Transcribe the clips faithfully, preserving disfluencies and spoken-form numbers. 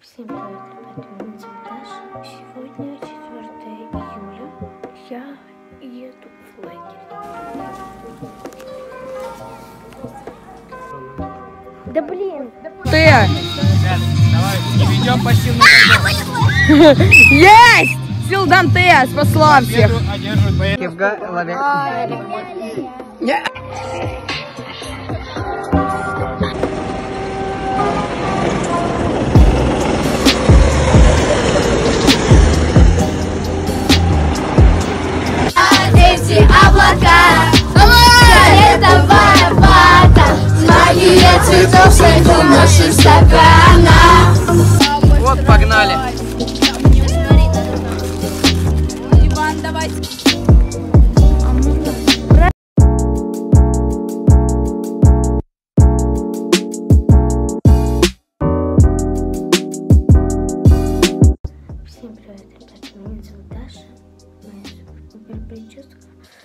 Всем привет, ребята, меня зовут Даша. Сегодня четвёртое июля. Я еду в лагерь. Да блин! Ты! Ребят, давай перейдем по силу. Есть! Сил Данте, спасла всех! Одерживай, поехали. Кевга, лови. Эти облака, фиолетовая вата, магия цветов, сойду наших стакана. Вот, погнали! Иван, давай. Всем привет, ребята, меня зовут Даша. Моя супер прическа.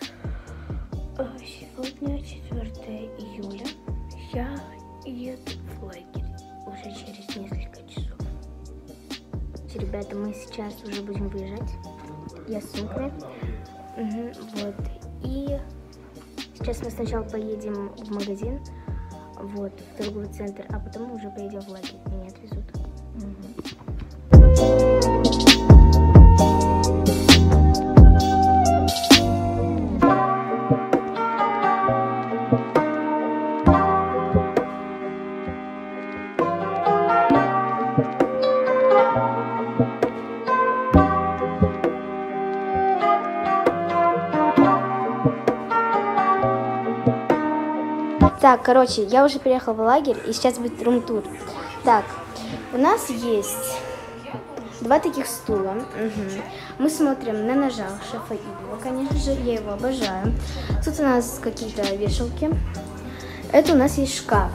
Сегодня четвёртое июля. Я еду в лагерь уже через несколько часов. Ребята, мы сейчас уже будем выезжать. Я с сумкой. Угу, вот. И сейчас мы сначала поедем в магазин, вот, в торговый центр, а потом мы уже поедем в лагерь. Меня отвезут. Угу. Так, короче, я уже приехала в лагерь, и сейчас будет рум-тур. Так, у нас есть два таких стула. Угу. Мы смотрим на ножах шефа Ивова, конечно же, я его обожаю. Тут у нас какие-то вешалки. Это у нас есть шкаф.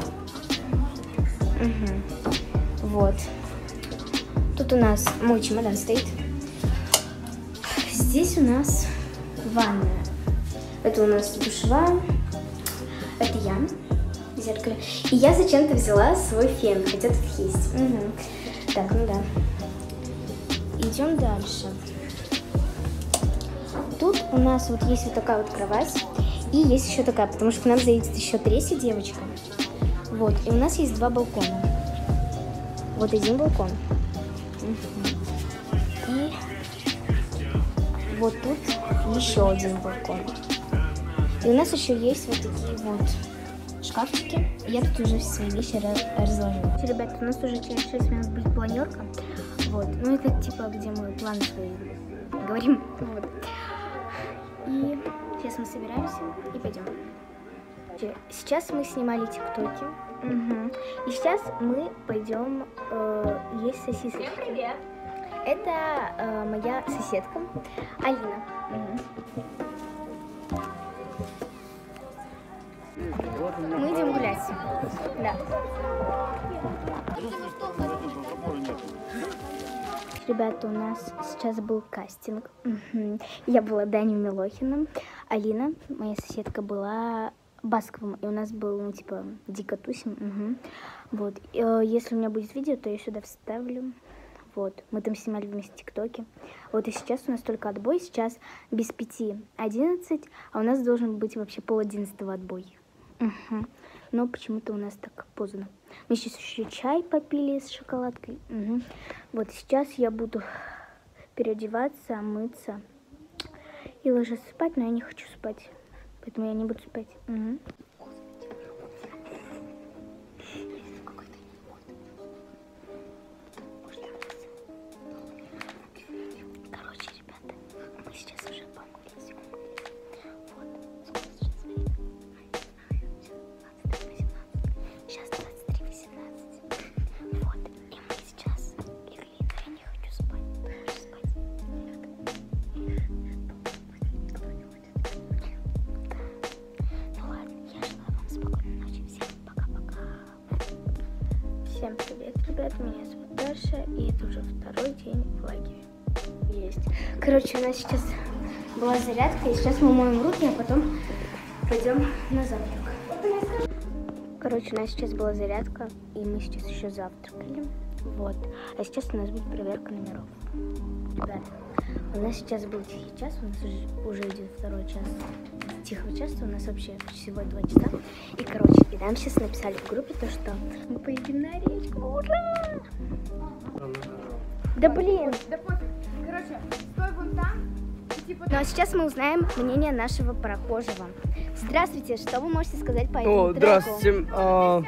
Угу. Вот. Тут у нас мой чемодан стоит. Здесь у нас ванная. Это у нас душевая. Это я в зеркале. И я зачем-то взяла свой фен, хотя тут есть. Угу. Так, ну да. Идем дальше. Тут у нас вот есть вот такая вот кровать. И есть еще такая, потому что к нам заедет еще третья девочка. Вот. И у нас есть два балкона. Вот один балкон. Угу. И вот тут еще один балкон. И у нас еще есть вот такие вот шкафчики. Я тут уже свои вещи разложила. Ребята, у нас уже через шесть минут будет планерка. Вот. Ну, это типа, где мы планы свои говорим. Вот. И сейчас мы собираемся и пойдем. Сейчас мы снимали тиктоки. Угу. И сейчас мы пойдем э, есть сосиски. Привет! Это э, моя соседка Алина. Угу. Мы идем гулять. Да. Ребята, у нас сейчас был кастинг. Угу. Я была Даней Милохиным. Алина, моя соседка, была Басковым. И у нас был, ну, типа, дико тусим. Угу. Вот. И, э, если у меня будет видео, то я сюда вставлю. Вот. Мы там снимали вместе тиктоки. Вот и сейчас у нас только отбой. Сейчас без пяти одиннадцать, а у нас должен быть вообще пол одиннадцатого отбой. Угу. Но почему-то у нас так поздно. Мы сейчас еще чай попили с шоколадкой. Угу. Вот сейчас я буду переодеваться, мыться и ложиться спать, но я не хочу спать, поэтому я не буду спать. Угу. Короче, ребята, мы сейчас уже помылись. Сейчас двадцать три восемнадцать. Вот. И мы сейчас легли, но я не хочу спать. Ты хочешь спать? Нет. Да. Ну ладно, я желаю вам спокойной ночи. Всем пока-пока. Всем привет, ребят. Меня зовут Даша. И это уже второй день в лагере. Есть. Короче, у нас сейчас была зарядка. И сейчас мы моем руки, а потом пойдем на завтрак. Короче, у нас сейчас была зарядка, и мы сейчас еще завтракали. Вот. А сейчас у нас будет проверка номеров. Ребята, у нас сейчас был тихий час, у нас уже, уже идет второй час тихого часа, у нас вообще всего два часа. И, короче, и нам сейчас написали в группе то, что мы поедем на речку. Ура! Да блин! Да пофиг. Короче, стой вон там. Типа... Ну а сейчас мы узнаем мнение нашего прохожего. Здравствуйте, что вы можете сказать по этому О, треку? здравствуйте. а,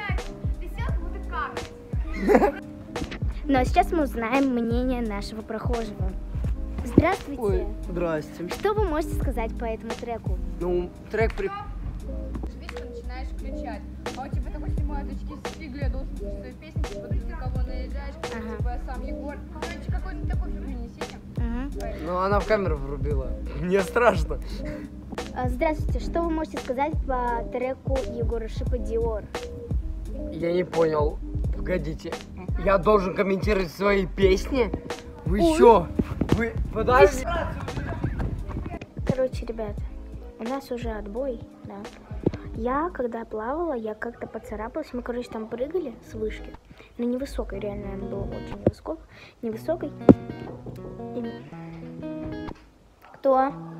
Ну а сейчас мы узнаем мнение нашего прохожего. Здравствуйте. Ой, здрасте. Что вы можете сказать по этому треку? Ну, трек при... Видишь, ты начинаешь кричать. А у тебя такой снимают очки с фигли, я должен слушать свою песню, типа ты кого наезжаешь, Ага. типа я сам Егор. Короче, какой-то такой фигню несите. Угу. Ну, она в камеру врубила. Мне страшно. А, Здравствуйте, что вы можете сказать по треку Егора Шипа «Диор»? Я не понял. Погодите. Я должен комментировать свои песни? Вы чё? Вы... Подожди. Короче, ребят, у нас уже отбой, да. Я, когда плавала, я как-то поцарапалась. Мы, короче, там прыгали с вышки. Но невысокой, реально, она была очень невысокой. Невысокой. И... Кто?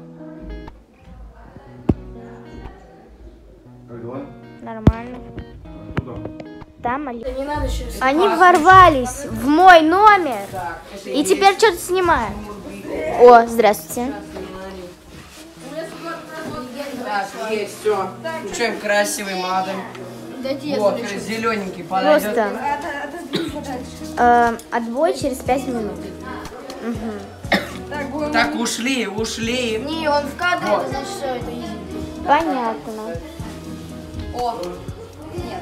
Алло, Нормально. куда? Там Али- Они ворвались в мой номер. И теперь что-то снимают. О, здравствуйте. Так, есть, все. Включаем красивый модем. Вот, зелененький подойдет. Просто э, отбой через пять минут. Так, ушли, ушли. Не, он в кадре, это значит, что это изи. Понятно. О, нет.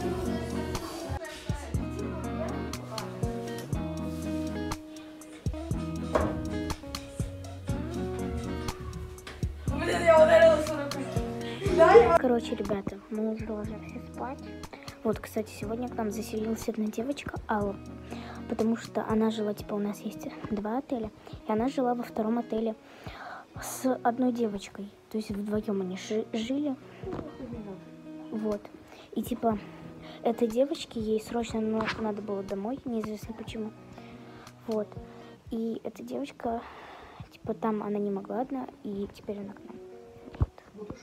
Блин, я ударилась рукой. Короче, ребята, мы уже ложимся спать. Вот, кстати, сегодня к нам заселилась одна девочка, Алла. Потому что она жила, типа, у нас есть два отеля. И она жила во втором отеле с одной девочкой. То есть вдвоем они жи- жили. Вот. И, типа, этой девочке, ей срочно ну, надо было домой, неизвестно почему. Вот. И эта девочка, типа, там она не могла одна, и теперь она к нам. Вот.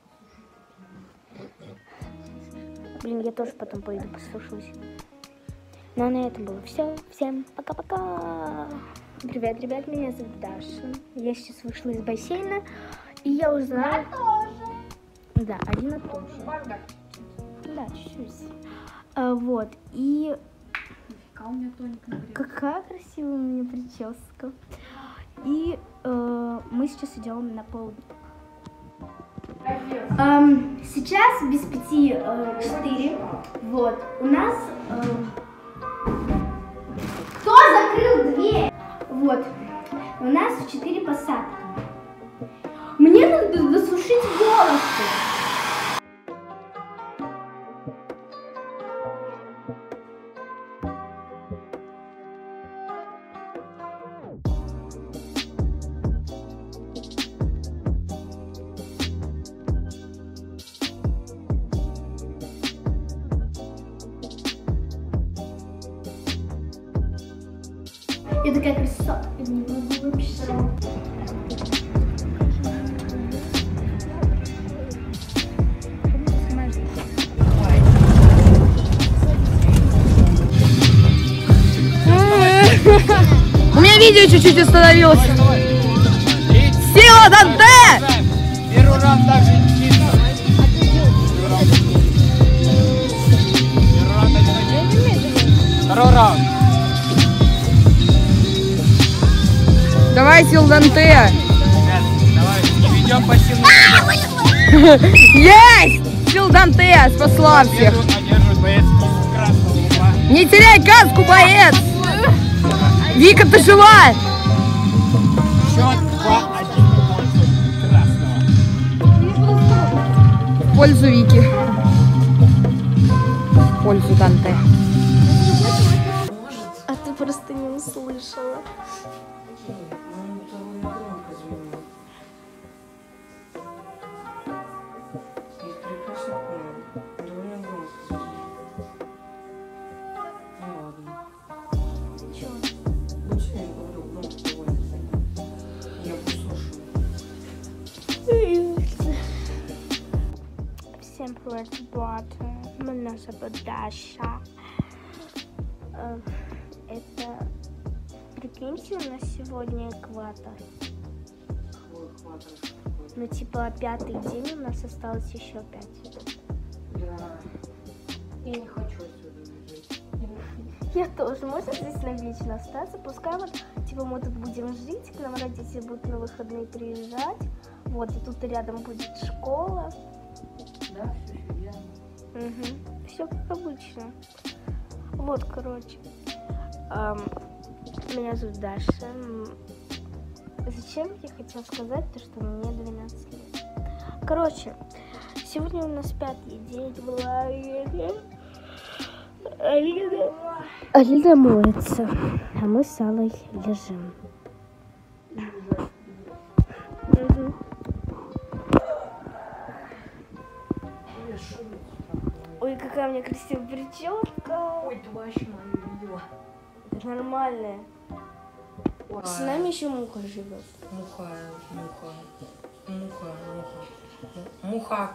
Блин, я тоже потом пойду послушаюсь. Ну а на этом было все. Всем пока-пока. Привет, ребят, меня зовут Даша. Я сейчас вышла из бассейна, и я узнала... Я тоже. Да, Алина тоже. Да, чуть-чуть. А, вот, и... Какая у меня тоненькая нагрев. Какая красивая у меня прическа. И э, мы сейчас идем на полдник. Эм, сейчас без пяти э, четыре. Вот. У нас... эм, Кто закрыл дверь? Вот. У нас четыре посадки. Мне надо досушить волосы. Я такая красотка, не могу вообще. У меня видео чуть-чуть остановилось. Сила Данте! Первый раунд также чисто. Первый раунд одиночный. Второй раунд. Давай, Сил Данте. Ребят, давай, не ведем пассивную игру. Есть! Сил Данте спасла всех. Одерживает боец из красного угла. Не теряй каску, боец! Вика, ты жива? Счет два один в пользу красного. В пользу Вики. В пользу Данте. А ты просто не услышала. работы. Меня зовут Даша. Э, Это, прикиньте, у нас сегодня экватор. Ну, типа, пятый день у нас осталось еще пять. Я не хочу отсюда жить. Я тоже. Можно здесь навечно остаться? Пускай вот, типа, мы тут будем жить, к нам родители будут на выходные приезжать. Вот, и тут рядом будет школа. Да, все верно. Угу. Все как обычно. Вот, короче. Эм, меня зовут Даша. М, Зачем я хотела сказать то, что мне двенадцать лет? Короче, сегодня у нас пятый день в лагере. Алина... Алина моется, а мы с Аллой лежим. Угу. Ой, какая у меня красивая прическа. Ой, ты вообще мою видела. Это нормальная. С нами еще муха живет. Муха, муха, муха, муха, муха.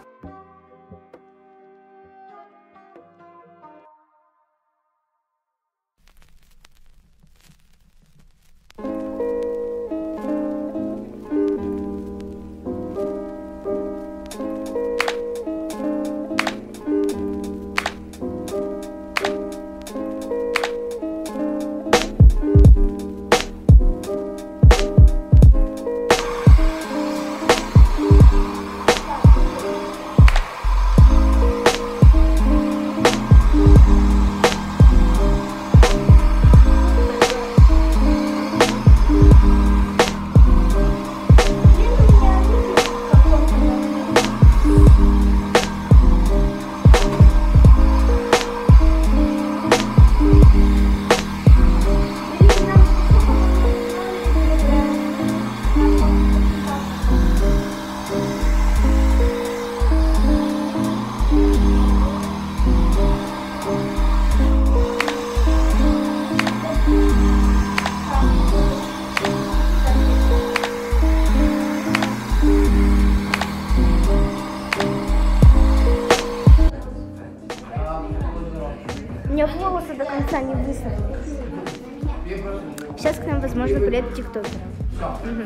У меня волосы до конца не высохли. Сейчас к нам, возможно, приедут тиктокеры. Угу.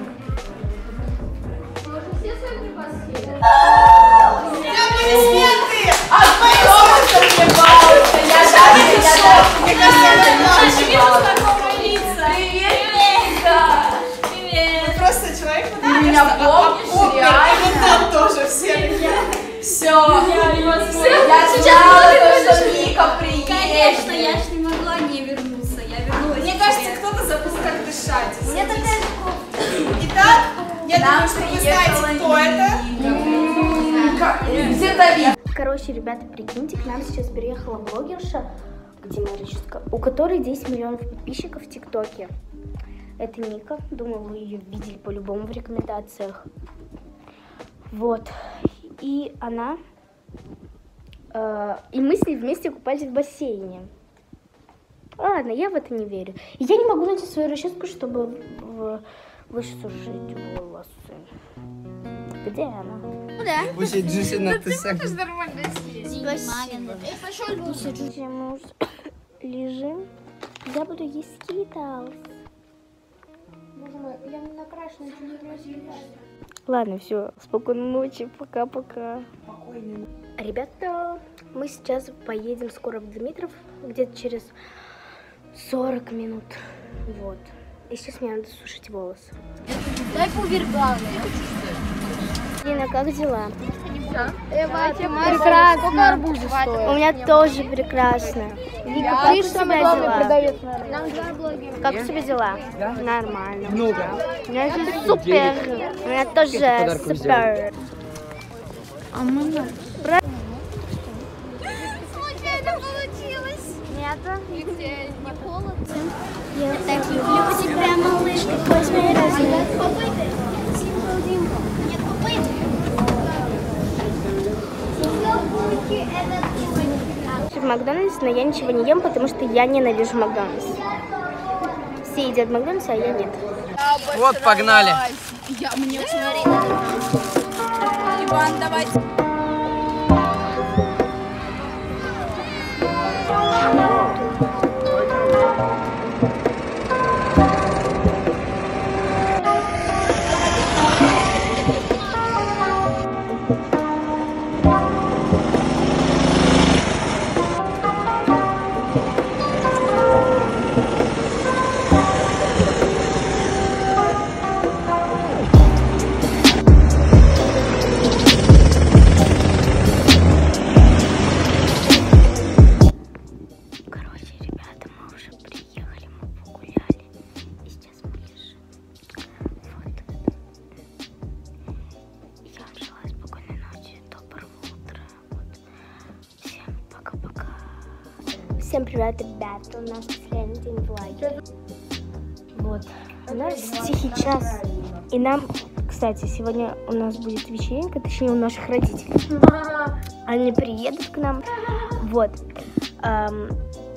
Аплодисменты! От моего съебался! Я даже не шок! Мне кажется, это вижу знакомые лица! Привет, Ника! Привет! Просто человек, Ты меня помнишь, реально? И вот там тоже все. Все. Я знала, что Ника приедет. Конечно, я ж не могла не вернуться. Я вернулась. Мне кажется, кто-то забыл, как дышать. Мне такая же. Итак, я думаю, что вы знаете, кто это. Где Давид? Короче, ребята, прикиньте, к нам сейчас приехала блогерша, где Маричка, у которой десять миллионов подписчиков в ТикТоке. Это Ника. Думаю, вы ее видели по-любому в рекомендациях. Вот. И она... Э, и мы с ней вместе купались в бассейне. Ладно, я в это не верю. И я не могу найти свою расческу, чтобы в- высушить волосы. Где она? Пусть Джуси на ты секс. Нормально съесть. Где мы уже лежим? Я буду есть скитлс. Боже мой, я не накрашена, ничего не красиво. Ладно, все, спокойной ночи, пока-пока. Ребята, мы сейчас поедем скоро в Дмитров, где-то через сорок минут. Вот. И сейчас мне надо сушить волосы. Дай повергала. Лина, как дела? Прекрасно. Арбузы У меня тоже прекрасно. Вика, как у тебя дела? Как у тебя дела? Нормально. Много. У меня же супер. У меня тоже супер. А мы Случайно получилось. Нет. Где не холодно. Я так люблю тебя, малышка, хоть мой размер. Попытка. Симпл Димпл. Нет, попытка. В Макдональдс, но я ничего не ем, потому что я ненавижу Макдональдс. Все едят Макдональдс, а я нет. Вот, погнали. Я мне очень Иван, давайте. Всем привет, ребята. У нас последний день в лагере. Вот. У нас тихий час. И нам, кстати, сегодня у нас будет вечеринка, точнее у наших родителей. Они приедут к нам. Вот. Эм...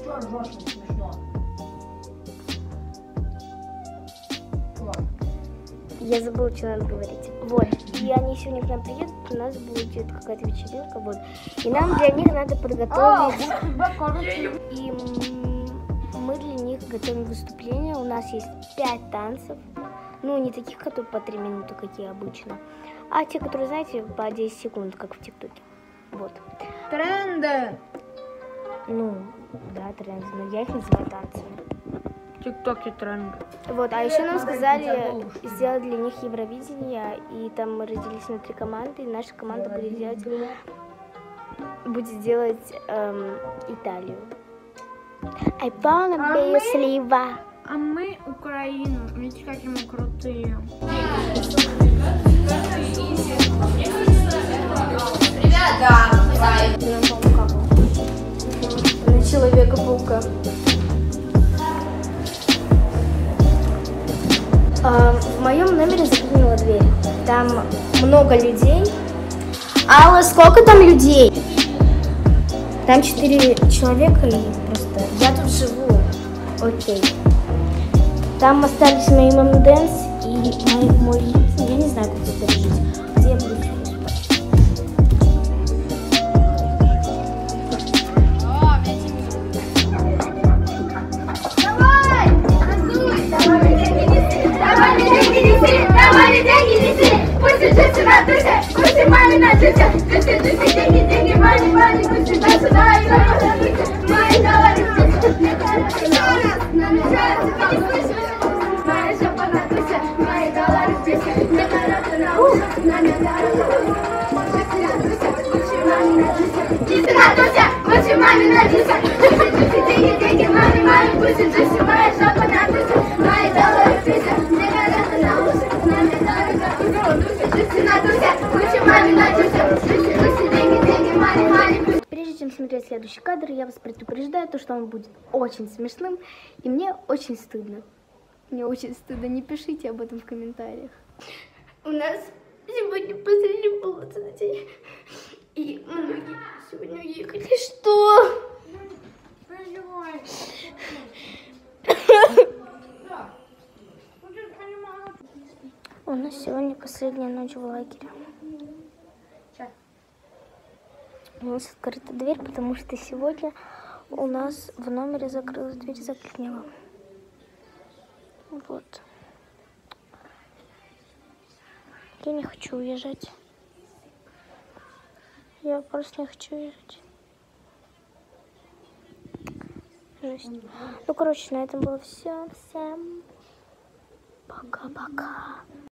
Я забыла, что надо говорить. Вот. И они сегодня к нам приедут, у нас будет какая-то вечеринка. Вот. И нам для них надо подготовить. И мы для них готовим выступление. У нас есть пять танцев. Ну, не таких, которые по три минуты, какие обычно. А те, которые, знаете, по десять секунд, как в ТикТоке. Вот. Тренды. Ну, да, тренды. Но я их называю танцами. ТикТоке тренды. Вот, а еще нам сказали сделать для них Евровидение, и там мы разделились на три команды, и наша команда будет делать, будет делать эм, Италию. I wanna be a слива. А мы Украину. Видите, какие мы крутые. Ребята, На Человека-паука. А, в моем номере заклинила дверь. Там много людей. Алла, сколько там людей? Там четыре человека и просто... Я тут живу. Окей. Там остались мои мам Дэнс и мой, мой... Я не знаю, как теперь жить. Где я буду спать? Давай деньги неси, пусть учится на тусе, пусть маме на тусе, тусе, тусе, деньги, деньги, маме, маме, пусть сюда, сюда, и мама на тусе, мои доллары в тусе, мне кажется, намечается, ты не слышишь, моя жопа на тусе, мои доллары в тусе, мне кажется, на ушах, на мне дорога, пусть на тусе, пусть маме на тусе, пусть на тусе, пусть маме на тусе, тусе, тусе, деньги, деньги, маме, маме, пусть тусе, моя жопа на тусе, мои доллары в тусе, мне кажется, на ушах. Прежде чем смотреть следующий кадр, я вас предупреждаю, то, что он будет очень смешным, и мне очень стыдно. Мне очень стыдно, не пишите об этом в комментариях. У нас сегодня последний полный день, и многие сегодня уехали. Что? У нас сегодня последняя ночь в лагере. У нас открыта дверь, потому что сегодня у нас в номере закрылась дверь, заклинила. Вот. Я не хочу уезжать. Я просто не хочу уезжать. Жесть. Ну, короче, на этом было все. Всем пока-пока.